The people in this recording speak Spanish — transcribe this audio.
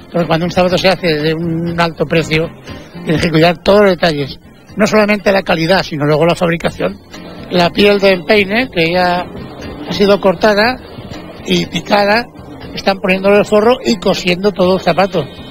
Porque cuando un zapato se hace de un alto precio, tienes que cuidar todos los detalles. No solamente la calidad, sino luego la fabricación. La piel del peine, que ya ha sido cortada y picada, están poniéndole el forro y cosiendo todo el zapato.